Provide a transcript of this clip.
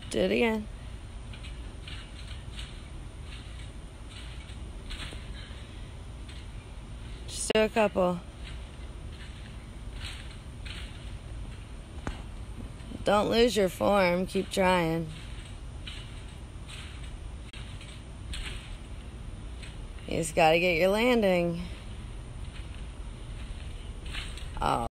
Do it again. Just do a couple. Don't lose your form. Keep trying. You just gotta get your landing. Oh.